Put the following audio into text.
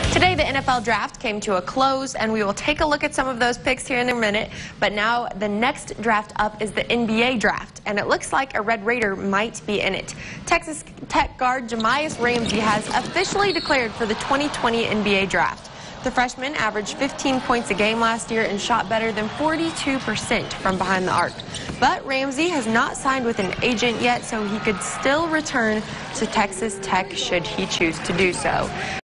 Today, the NFL draft came to a close, and we will take a look at some of those picks here in a minute. But now the next draft up is the NBA draft, and it looks like a Red Raider might be in it. Texas Tech guard Jahmi'us Ramsey has officially declared for the 2020 NBA draft. The freshman averaged 15 points a game last year and shot better than 42% from behind the arc. But Ramsey has not signed with an agent yet, so he could still return to Texas Tech should he choose to do so.